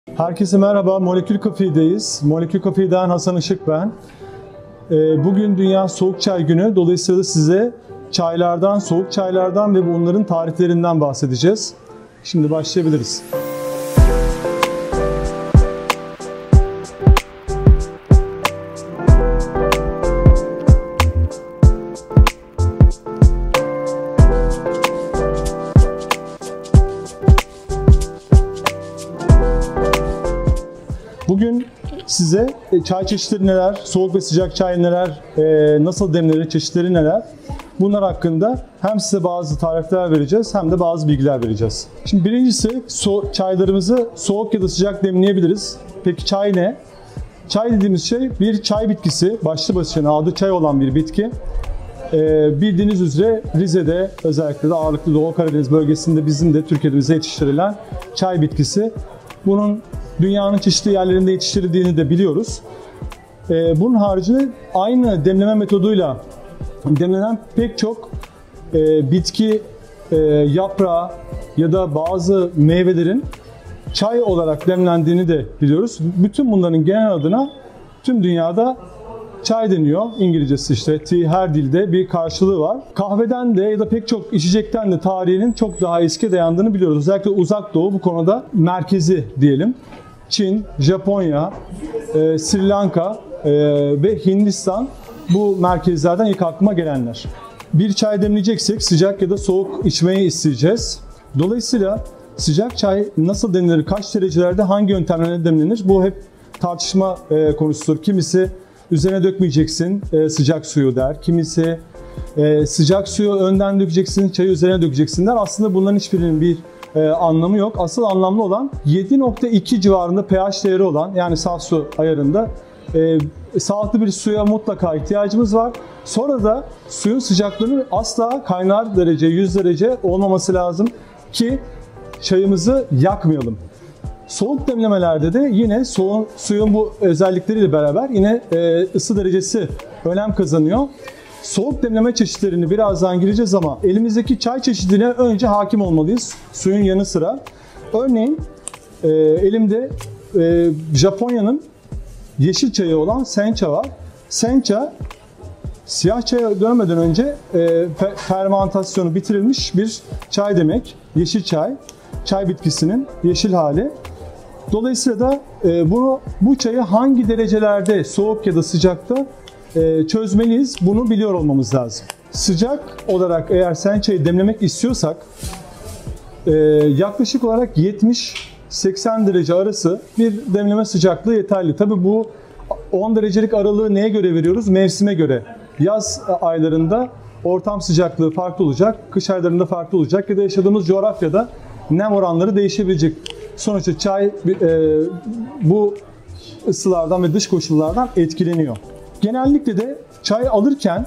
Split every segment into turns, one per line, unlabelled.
Herkese merhaba, Molekül Coffee'deyiz. Molekül Coffee'den Hasan Işık ben. Bugün Dünya Soğuk Çay Günü. Dolayısıyla size çaylardan, soğuk çaylardan ve bunların tariflerinden bahsedeceğiz. Şimdi başlayabiliriz. Bugün size çay çeşitleri neler, soğuk ve sıcak çay neler, nasıl demlenir, çeşitleri neler, bunlar hakkında hem size bazı tarifler vereceğiz hem de bazı bilgiler vereceğiz. Şimdi birincisi çaylarımızı soğuk ya da sıcak demleyebiliriz. Peki çay ne? Çay dediğimiz şey bir çay bitkisi, başlı başına adı çay olan bir bitki. Bildiğiniz üzere Rize'de özellikle de ağırlıklı Doğu Karadeniz bölgesinde bizim de Türkiye'de yetiştirilen çay bitkisi. Bunun dünyanın çeşitli yerlerinde yetiştirildiğini de biliyoruz. Bunun haricinde aynı demleme metoduyla demlenen pek çok bitki yaprağı ya da bazı meyvelerin çay olarak demlendiğini de biliyoruz. Bütün bunların genel adına tüm dünyada çay deniyor. İngilizcesi işte her dilde bir karşılığı var. Kahveden de ya da pek çok içecekten de tarihinin çok daha eski dayandığını biliyoruz. Özellikle Uzak Doğu bu konuda merkezi diyelim. Çin, Japonya, Sri Lanka ve Hindistan bu merkezlerden ilk aklıma gelenler. Bir çay demleyeceksek sıcak ya da soğuk içmeyi isteyeceğiz. Dolayısıyla sıcak çay nasıl demlenir, kaç derecelerde, hangi yöntemlerle demlenir? Bu hep tartışma konusudur. Kimisi üzerine dökmeyeceksin sıcak suyu der. Kimisi sıcak suyu önden dökeceksin, çayı üzerine dökeceksin der. Aslında bunların hiçbirinin bir anlamı yok. Asıl anlamlı olan 7.2 civarında pH değeri olan, yani saf su ayarında sağlıklı bir suya mutlaka ihtiyacımız var. Sonra da suyun sıcaklığının asla kaynar derece 100 derece olmaması lazım ki çayımızı yakmayalım. Soğuk demlemelerde de yine suyun bu özellikleriyle beraber yine ısı derecesi önem kazanıyor. Soğuk demleme çeşitlerini birazdan gireceğiz ama elimizdeki çay çeşidine önce hakim olmalıyız suyun yanı sıra. Örneğin elimde Japonya'nın yeşil çayı olan sencha var. Sencha siyah çaya dönmeden önce fermentasyonu bitirilmiş bir çay demek. Yeşil çay, çay bitkisinin yeşil hali. Dolayısıyla da bu çayı hangi derecelerde soğuk ya da sıcakta çözmeliyiz, bunu biliyor olmamız lazım. Sıcak olarak eğer sencha'yı demlemek istiyorsak yaklaşık olarak 70-80 derece arası bir demleme sıcaklığı yeterli. Tabi bu 10 derecelik aralığı neye göre veriyoruz? Mevsime göre. Yaz aylarında ortam sıcaklığı farklı olacak, kış aylarında farklı olacak ya da yaşadığımız coğrafyada nem oranları değişebilecek. Sonuçta çay bu ısılardan ve dış koşullardan etkileniyor. Genellikle de çay alırken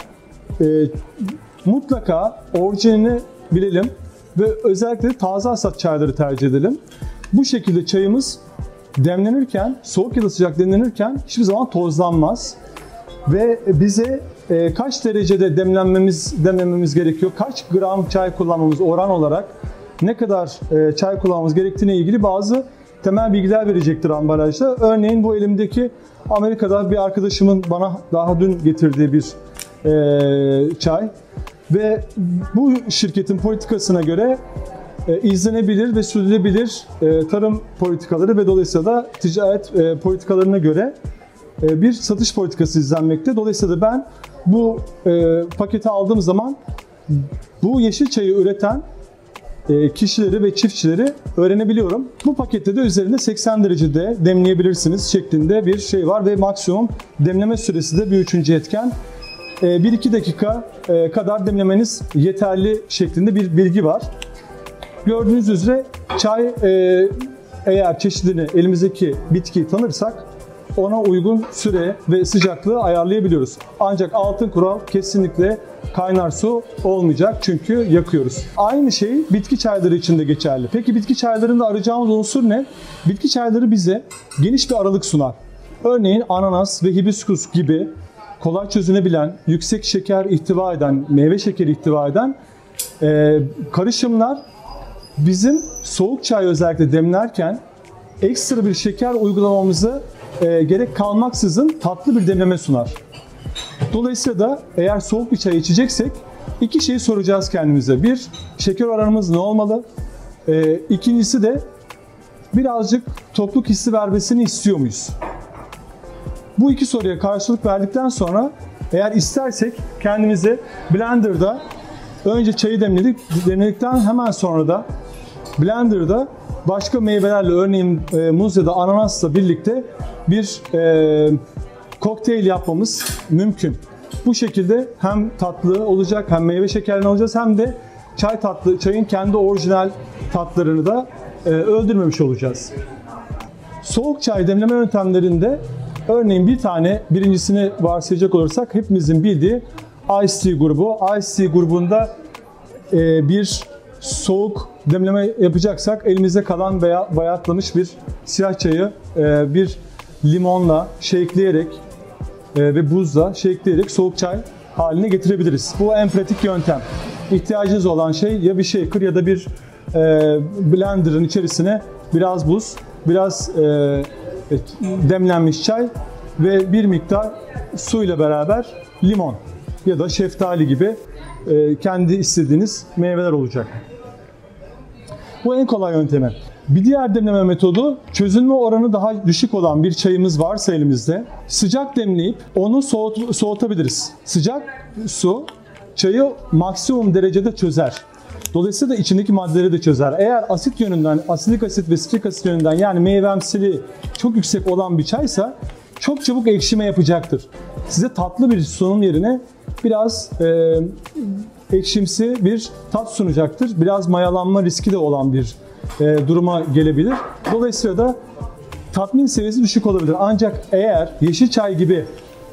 mutlaka orijinalini bilelim ve özellikle taze hasat çayları tercih edelim. Bu şekilde çayımız demlenirken, soğuk ya da sıcak demlenirken hiçbir zaman tozlanmaz. Ve bize kaç derecede demlememiz gerekiyor, kaç gram çay kullanmamız oran olarak ne kadar çay kullanmamız gerektiğine ilgili bazı temel bilgiler verecektir ambalajda. Örneğin bu elimdeki Amerika'da bir arkadaşımın bana daha dün getirdiği bir çay ve bu şirketin politikasına göre izlenebilir ve sürdürülebilir tarım politikaları ve dolayısıyla da ticaret politikalarına göre bir satış politikası izlenmekte. Dolayısıyla da ben bu paketi aldığım zaman bu yeşil çayı üreten kişileri ve çiftçileri öğrenebiliyorum. Bu pakette de üzerinde 80 derecede demleyebilirsiniz şeklinde bir şey var ve maksimum demleme süresi de bir üçüncü etken. 1-2 dakika kadar demlemeniz yeterli şeklinde bir bilgi var. Gördüğünüz üzere çay eğer çeşidini, elimizdeki bitkiyi tanırsak ona uygun süre ve sıcaklığı ayarlayabiliyoruz. Ancak altın kural kesinlikle kaynar su olmayacak çünkü yakıyoruz. Aynı şey bitki çayları için de geçerli. Peki bitki çaylarında arayacağımız unsur ne? Bitki çayları bize geniş bir aralık sunar. Örneğin ananas ve hibiskus gibi kolay çözünebilen, yüksek şeker ihtiva eden, meyve şekeri ihtiva eden karışımlar bizim soğuk çay özellikle demlerken ekstra bir şeker uygulamamızı gerek kalmaksızın tatlı bir demleme sunar. Dolayısıyla da eğer soğuk bir çay içeceksek iki şeyi soracağız kendimize. Bir, şeker oranımız ne olmalı? İkincisi de birazcık tokluk hissi vermesini istiyor muyuz? Bu iki soruya karşılık verdikten sonra eğer istersek kendimize blenderda önce çayı demledikten hemen sonra da blenderda başka meyvelerle örneğin muz ya da ananasla birlikte bir kokteyl yapmamız mümkün. Bu şekilde hem tatlı olacak hem meyve şekerlerini alacağız hem de çayın kendi orijinal tatlarını da öldürmemiş olacağız. Soğuk çay demleme yöntemlerinde örneğin birincisini varsayacak olursak hepimizin bildiği Ice Tea grubu. Ice Tea grubunda bir soğuk demleme yapacaksak elimizde kalan veya bayatlamış bir siyah çayı bir limonla shakeleyerek ve buzla shakeleyerek soğuk çay haline getirebiliriz. Bu en pratik yöntem. İhtiyacınız olan şey ya bir shaker ya da bir blenderın içerisine biraz buz, biraz demlenmiş çay ve bir miktar suyla beraber limon ya da şeftali gibi kendi istediğiniz meyveler olacak. Bu en kolay yöntemi. Bir diğer demleme metodu, çözünme oranı daha düşük olan bir çayımız varsa elimizde sıcak demleyip onu soğutabiliriz. Sıcak su çayı maksimum derecede çözer. Dolayısıyla da içindeki maddeleri de çözer. Eğer asit yönünden, asilik asit ve sitrik asit yönünden yani meyvemsiliği çok yüksek olan bir çaysa çok çabuk ekşime yapacaktır. Size tatlı bir sunum yerine biraz ekşimsi bir tat sunacaktır. Biraz mayalanma riski de olan bir duruma gelebilir. Dolayısıyla da tatmin seviyesi düşük olabilir. Ancak eğer yeşil çay gibi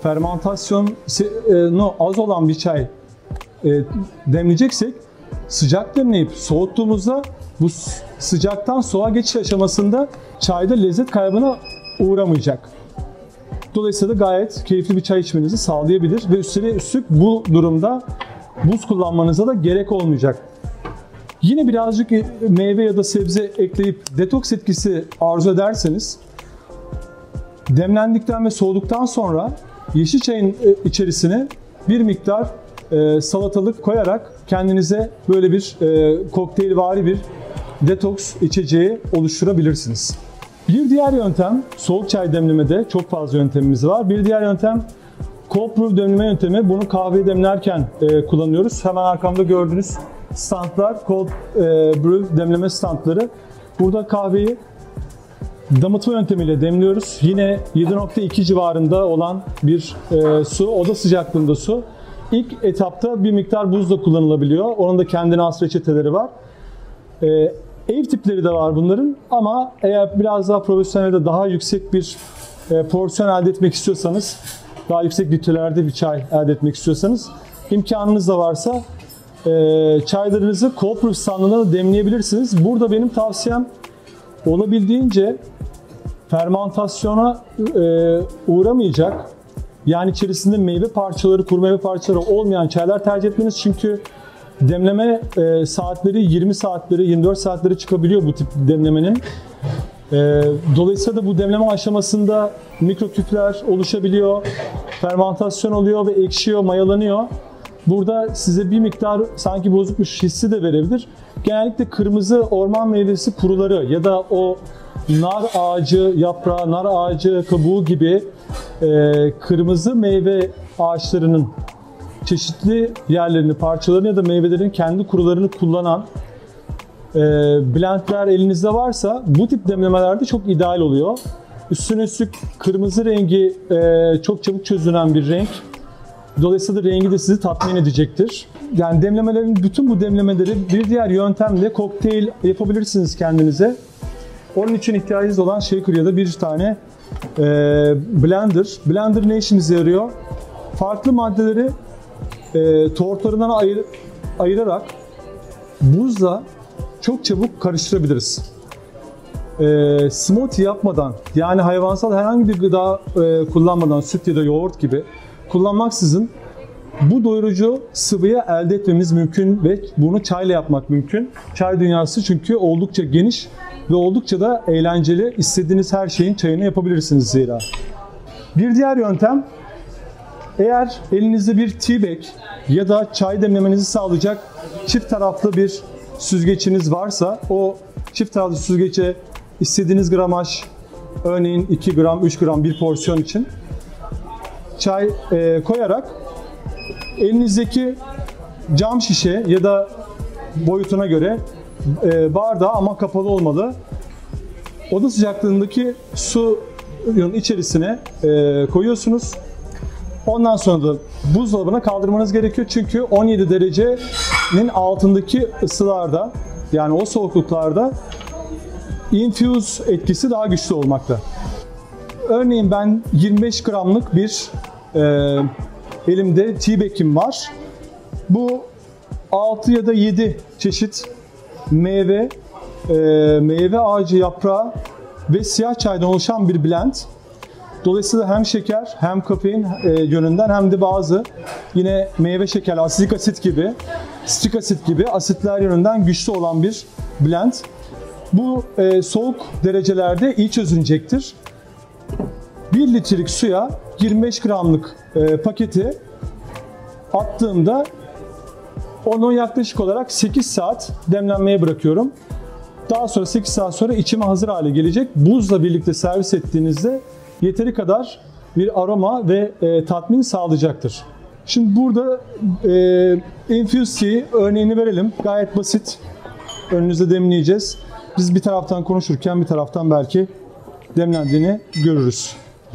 fermentasyonu az olan bir çay demleyeceksek sıcak demleyip soğuttuğumuzda bu sıcaktan soğuğa geçiş aşamasında çayda lezzet kaybına uğramayacak. Dolayısıyla da gayet keyifli bir çay içmenizi sağlayabilir ve üstelik bu durumda buz kullanmanıza da gerek olmayacak. Yine birazcık meyve ya da sebze ekleyip detoks etkisi arzu ederseniz demlendikten ve soğuduktan sonra yeşil çayın içerisine bir miktar salatalık koyarak kendinize böyle bir kokteylvari bir detoks içeceği oluşturabilirsiniz. Bir diğer yöntem, soğuk çay demlemede çok fazla yöntemimiz var. Bir diğer yöntem cold brew demleme yöntemi. Bunu kahve demlerken kullanıyoruz. Hemen arkamda gördüğünüz standlar cold brew demleme standları. Burada kahveyi damıtma yöntemiyle demliyoruz. Yine 7.2 civarında olan bir su, oda sıcaklığında su. İlk etapta bir miktar buz da kullanılabiliyor. Onun da kendine has reçeteleri var. Ev tipleri de var bunların ama eğer biraz daha profesyonel de daha yüksek bir porsiyon elde etmek istiyorsanız, daha yüksek litrelerde bir çay elde etmek istiyorsanız imkanınız da varsa çaylarınızı cold brew standına demleyebilirsiniz. Burada benim tavsiyem olabildiğince fermentasyona uğramayacak, yani içerisinde meyve parçaları, kuru meyve parçaları olmayan çaylar tercih etmeniz. Çünkü demleme saatleri 20 saatleri, 24 saatleri çıkabiliyor bu tip demlemenin. Dolayısıyla da bu demleme aşamasında mikroküpler oluşabiliyor, fermentasyon oluyor ve ekşiyor, mayalanıyor. Burada size bir miktar sanki bozukmuş hissi de verebilir. Genellikle kırmızı orman meyvesi kuruları ya da o nar ağacı yaprağı, nar ağacı kabuğu gibi kırmızı meyve ağaçlarının çeşitli yerlerini, parçalarını ya da meyvelerin kendi kurularını kullanan blendler elinizde varsa bu tip demlemelerde çok ideal oluyor. Üstüne üstlük kırmızı rengi çok çabuk çözünen bir renk. Dolayısıyla rengi de sizi tatmin edecektir. Yani demlemelerin, bütün bu demlemeleri bir diğer yöntemle kokteyl yapabilirsiniz kendinize. Onun için ihtiyacınız olan shaker ya da bir tane blender. Blender ne işimize yarıyor? Farklı maddeleri tortlarından ayırarak buzla çok çabuk karıştırabiliriz. Smoothie yapmadan, yani hayvansal herhangi bir gıda kullanmadan, süt ya da yoğurt gibi kullanmaksızın bu doyurucu sıvıyı elde etmemiz mümkün ve bunu çayla yapmak mümkün. Çay dünyası çünkü oldukça geniş ve oldukça da eğlenceli. İstediğiniz her şeyin çayını yapabilirsiniz zira. Bir diğer yöntem, eğer elinizde bir tea bag ya da çay demlemenizi sağlayacak çift taraflı bir süzgeçiniz varsa, o çift taraflı süzgece istediğiniz gramaj, örneğin 2 gram, 3 gram bir porsiyon için çay koyarak elinizdeki cam şişe ya da boyutuna göre bardağı ama kapalı olmalı. Oda sıcaklığındaki suyun içerisine koyuyorsunuz. Ondan sonra da buzdolabına kaldırmanız gerekiyor. Çünkü 17 derecenin altındaki ısılarda, yani o soğukluklarda infuse etkisi daha güçlü olmakta. Örneğin ben 25 gramlık bir elimde tea bag'im var. Bu 6 ya da 7 çeşit meyve, meyve ağacı yaprağı ve siyah çaydan oluşan bir blend. Dolayısıyla hem şeker hem kafein yönünden hem de bazı yine meyve şeker, asitik asit gibi, strik asit gibi asitler yönünden güçlü olan bir blend. Bu soğuk derecelerde iyi çözünecektir. 1 litrelik suya 25 gramlık paketi attığımda onu yaklaşık olarak 8 saat demlenmeye bırakıyorum. Daha sonra 8 saat sonra içime hazır hale gelecek. Buzla birlikte servis ettiğinizde yeteri kadar bir aroma ve tatmin sağlayacaktır. Şimdi burada infused tea örneğini verelim. Gayet basit. Önünüzde demleyeceğiz. Biz bir taraftan konuşurken bir taraftan belki demlendiğini görürüz.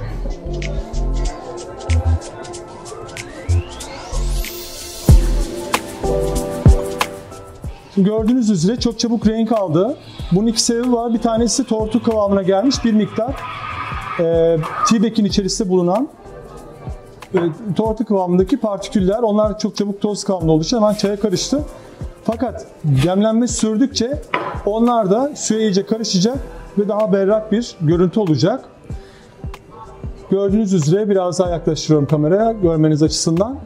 Şimdi gördüğünüz üzere çok çabuk renk aldı. Bunun iki sebebi var. Bir tanesi tortu kıvamına gelmiş bir miktar tea bag'in içerisinde bulunan tortu kıvamındaki partiküller. Onlar çok çabuk toz kıvamında olduğu için hemen çaya karıştı. Fakat demlenme sürdükçe onlar da suya iyice karışacak ve daha berrak bir görüntü olacak. Gördüğünüz üzere biraz daha yaklaştırıyorum kameraya görmeniz açısından.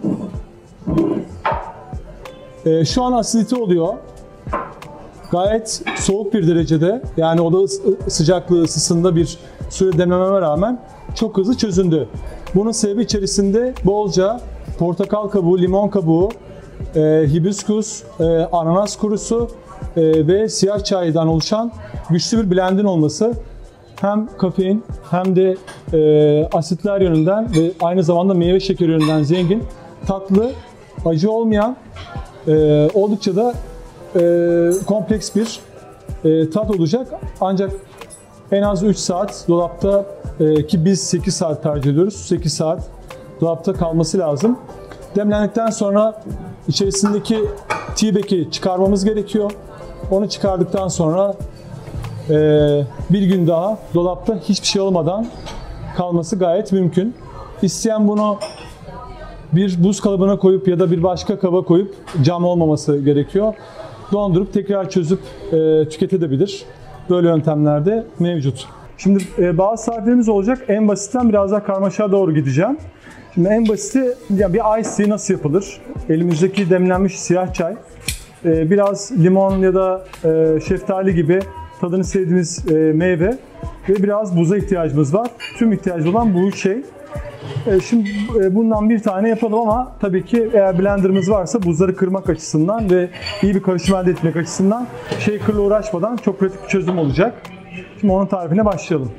Şu an asidite oluyor. Gayet soğuk bir derecede, yani oda sıcaklığı ısısında bir suyu demlememe rağmen çok hızlı çözündü. Bunun sebebi içerisinde bolca portakal kabuğu, limon kabuğu, hibiskus, ananas kurusu ve siyah çaydan oluşan güçlü bir blendin olması. Hem kafein hem de asitler yönünden ve aynı zamanda meyve şekeri yönünden zengin, tatlı, acı olmayan, oldukça da kompleks bir tat olacak. Ancak en az 3 saat dolapta, ki biz 8 saat tercih ediyoruz, 8 saat dolapta kalması lazım. Demlendikten sonra içerisindeki tea bag'i çıkarmamız gerekiyor. Onu çıkardıktan sonra bir gün daha dolapta hiçbir şey olmadan kalması gayet mümkün. İsteyen bunu bir buz kalıbına koyup ya da bir başka kaba koyup, cam olmaması gerekiyor, dondurup tekrar çözüp tüketebilir. Böyle yöntemler de mevcut. Şimdi bazı tariflerimiz olacak. En basitten biraz daha karmaşaya doğru gideceğim. Şimdi en basiti, yani bir ice tea nasıl yapılır? Elimizdeki demlenmiş siyah çay, biraz limon ya da şeftali gibi tadını sevdiğimiz meyve ve biraz buza ihtiyacımız var. Tüm ihtiyacı olan bu şey. Şimdi bundan bir tane yapalım ama tabii ki eğer blenderımız varsa buzları kırmak açısından ve iyi bir karışım elde etmek açısından shaker'la uğraşmadan çok pratik bir çözüm olacak. Şimdi onun tarifine başlayalım.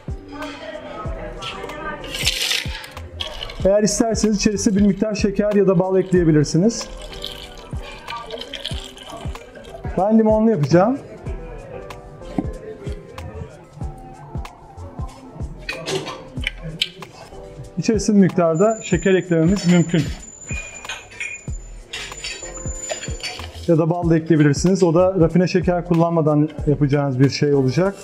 Eğer isterseniz içerisine bir miktar şeker ya da bal ekleyebilirsiniz. Ben limonlu yapacağım. İçerisine bir miktarda şeker eklememiz mümkün. Ya da bal da ekleyebilirsiniz. O da rafine şeker kullanmadan yapacağınız bir şey olacak.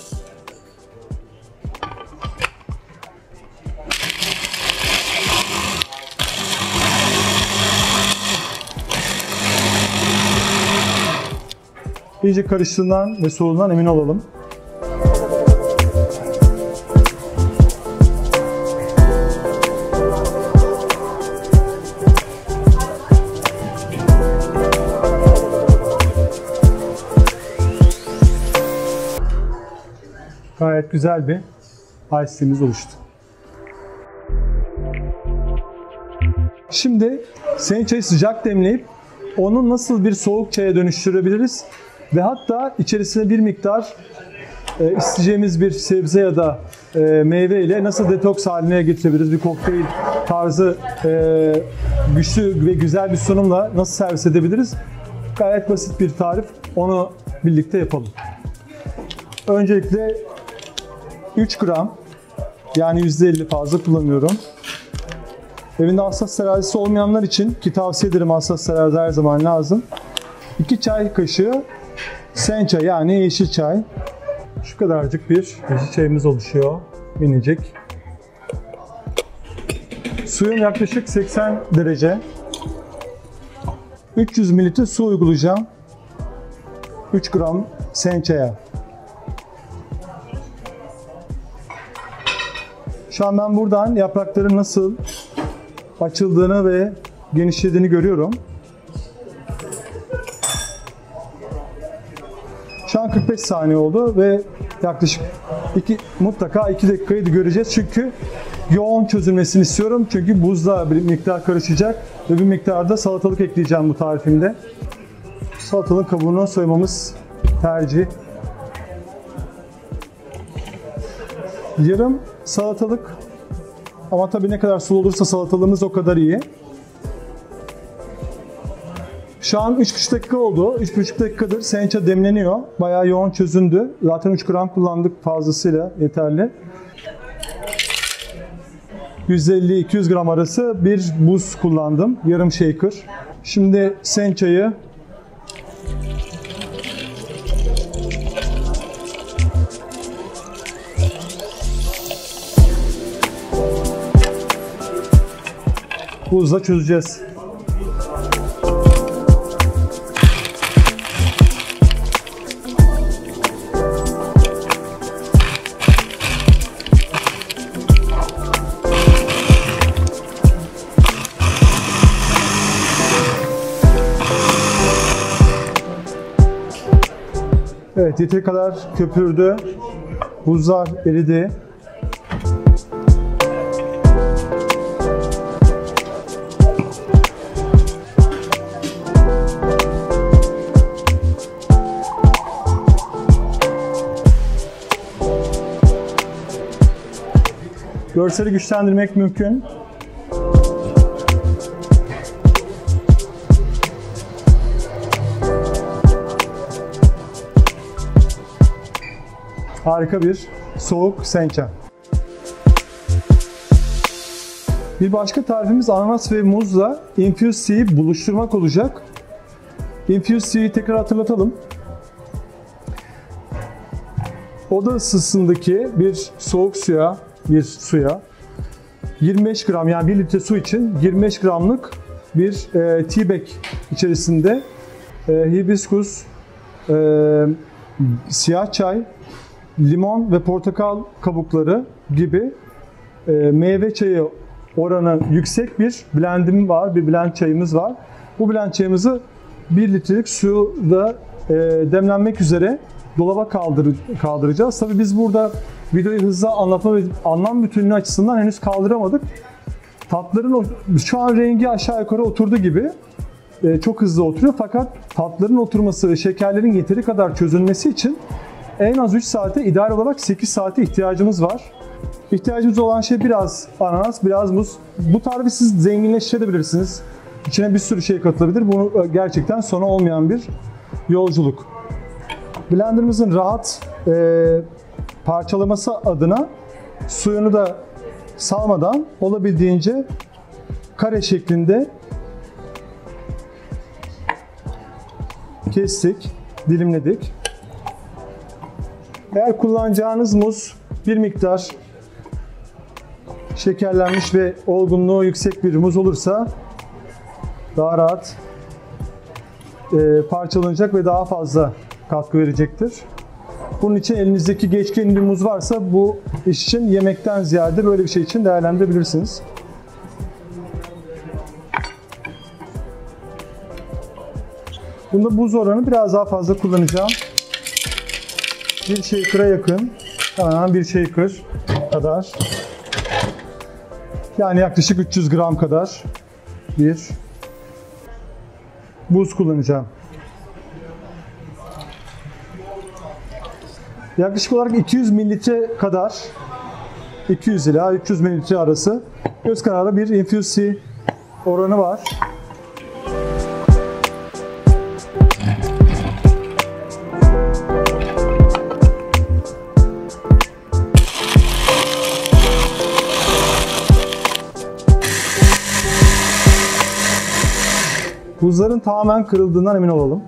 İyice karıştığından ve soğuduğundan emin olalım. Evet, güzel bir ice tea'miz oluştu. Şimdi sencha'yı sıcak demleyip onu nasıl bir soğuk çaya dönüştürebiliriz ve hatta içerisine bir miktar isteyeceğimiz bir sebze ya da meyve ile nasıl detoks haline getirebiliriz, bir kokteyl tarzı güçlü ve güzel bir sunumla nasıl servis edebiliriz? Gayet basit bir tarif, onu birlikte yapalım. Öncelikle 3 gram, yani %50 fazla kullanıyorum. Evinde hassas terazisi olmayanlar için, ki tavsiye ederim, hassas terazi her zaman lazım. 2 çay kaşığı sencha, yani yeşil çay. Şu kadarcık bir yeşil çayımız oluşuyor. Minicik. Suyum yaklaşık 80 derece. 300 ml su uygulayacağım 3 gram sencha'ya. Şu an ben buradan yaprakların nasıl açıldığını ve genişlediğini görüyorum. Şu an 45 saniye oldu ve yaklaşık mutlaka 2 dakikayı da göreceğiz. Çünkü yoğun çözülmesini istiyorum. Çünkü buzla bir miktar karışacak ve bir miktar da salatalık ekleyeceğim bu tarifimde. Salatalığın kabuğunu soymamız tercih. Yarım salatalık, ama tabii ne kadar sulu olursa salatalığımız o kadar iyi. Şu an 3,5 dakika oldu. 3,5 dakikadır sencha demleniyor. Bayağı yoğun çözündü. Zaten 3 gram kullandık, fazlasıyla yeterli. 150-200 gram arası bir buz kullandım. Yarım shaker. Şimdi sencha'yı buzla çözeceğiz. Evet, yeteri kadar köpürdü. Buzlar eridi. Görseli güçlendirmek mümkün. Harika bir soğuk sencha. Bir başka tarifimiz ananas ve muzla infused tea'yi buluşturmak olacak. Infused tea'yi tekrar hatırlatalım. Oda ısısındaki bir soğuk suya, 25 gram, yani 1 litre su için 25 gramlık bir tea bag içerisinde hibiskus, siyah çay, limon ve portakal kabukları gibi meyve çayı oranı yüksek bir blendim var, bir blend çayımız var. Bu blend çayımızı 1 litrelik suda demlenmek üzere dolaba kaldıracağız. Tabii biz burada videoyu hızla anlatma ve anlam bütünlüğü açısından henüz kaldıramadık. Tatların şu an rengi aşağı yukarı oturdu gibi. Çok hızlı oturuyor, fakat tatların oturması ve şekerlerin yeteri kadar çözülmesi için en az 3 saate, ideal olarak 8 saate ihtiyacımız var. İhtiyacımız olan şey biraz ananas, biraz muz. Bu tarifi siz zenginleştirebilirsiniz. İçine bir sürü şey katılabilir. Bu gerçekten sonu olmayan bir yolculuk. Blenderımızın rahat parçalaması adına suyunu da salmadan olabildiğince kare şeklinde kestik, dilimledik. Eğer kullanacağınız muz bir miktar şekerlenmiş ve olgunluğu yüksek bir muz olursa daha rahat parçalanacak ve daha fazla katkı verecektir. Bunun için elinizdeki geçkin bir muz varsa bu iş için yemekten ziyade böyle bir şey için değerlendirebilirsiniz. Bunda buz oranı biraz daha fazla kullanacağım. Bir shaker'a yakın Hemen hemen bir shaker kadar. Yani yaklaşık 300 gram kadar bir buz kullanacağım. Yaklaşık olarak 200 mililitre kadar, 200 ila 300 mililitre arası göz kararı bir infuse oranı var. Buzların tamamen kırıldığından emin olalım.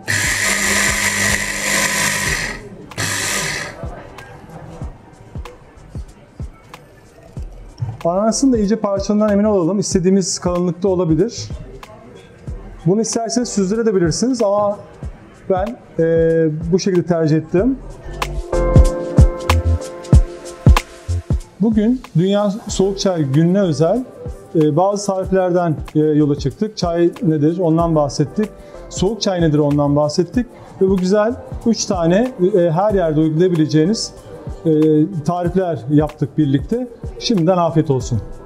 Ananasın da iyice parçalandığından emin olalım. İstediğimiz kalınlıkta olabilir. Bunu isterseniz süzdürebilirsiniz ama ben bu şekilde tercih ettim. Bugün Dünya Soğuk Çay Günü'ne özel bazı tariflerden yola çıktık. Çay nedir? Ondan bahsettik. Soğuk çay nedir? Ondan bahsettik. Ve bu güzel 3 tane her yerde uygulayabileceğiniz tarifler yaptık birlikte. Şimdiden afiyet olsun.